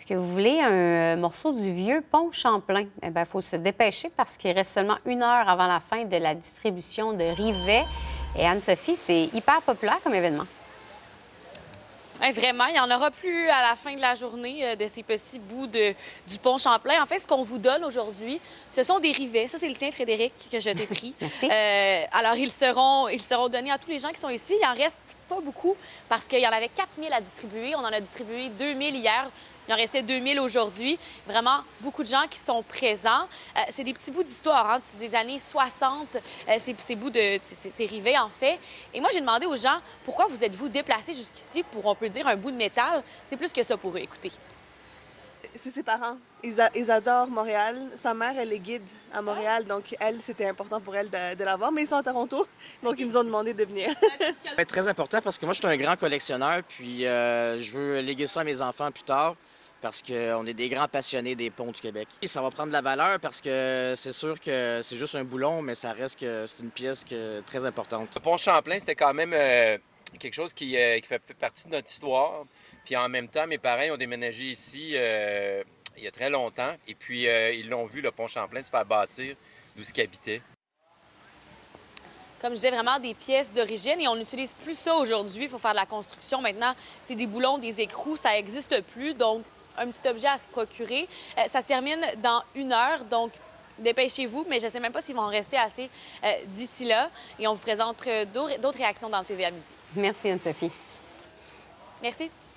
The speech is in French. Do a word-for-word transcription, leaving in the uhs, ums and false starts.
que vous voulez un morceau du vieux pont Champlain? Eh bien, il faut se dépêcher parce qu'il reste seulement une heure avant la fin de la distribution de Rivet. Et Anne-Sophie, c'est hyper populaire comme événement. Ouais, vraiment, il n'y en aura plus à la fin de la journée euh, de ces petits bouts de, du pont Champlain. En fait, ce qu'on vous donne aujourd'hui, ce sont des rivets. Ça, c'est le tien, Frédéric, que je t'ai pris. Merci. Euh, alors, ils seront, ils seront donnés à tous les gens qui sont ici. Il en reste pas beaucoup parce qu'il y en avait quatre mille à distribuer. On en a distribué deux mille hier. Il en restait deux mille aujourd'hui. Vraiment, beaucoup de gens qui sont présents. Euh, c'est des petits bouts d'histoire, hein, des années soixante, euh, ces, ces bouts de... ces, ces rivets, en fait. Et moi, j'ai demandé aux gens, pourquoi vous êtes-vous déplacés jusqu'ici pour, on peut dire, un bout de métal? C'est plus que ça pour eux, écoutez. C'est ses parents. Ils, a, ils adorent Montréal. Sa mère, elle est guide à Montréal, donc elle, c'était important pour elle de, de l'avoir. Mais ils sont à Toronto, donc ils nous ont demandé de venir. C'est très important parce que moi, je suis un grand collectionneur, puis euh, je veux léguer ça à mes enfants plus tard parce qu'on est des grands passionnés des ponts du Québec. Et ça va prendre de la valeur parce que c'est sûr que c'est juste un boulon, mais ça reste que c'est une pièce que, très importante. Le pont Champlain, c'était quand même euh, quelque chose qui, euh, qui fait partie de notre histoire. Puis en même temps, mes parents ont déménagé ici euh, il y a très longtemps. Et puis, euh, ils l'ont vu, le pont Champlain, se faire bâtir d'où ce qu'ils habitaient. Comme je disais, vraiment des pièces d'origine. Et on n'utilise plus ça aujourd'hui pour faire de la construction. Maintenant, c'est des boulons, des écrous, ça n'existe plus. Donc, un petit objet à se procurer. Euh, ça se termine dans une heure. Donc, dépêchez-vous. Mais je ne sais même pas s'ils vont en rester assez euh, d'ici là. Et on vous présente d'autres réactions dans le T V à midi. Merci, Anne-Sophie. Merci.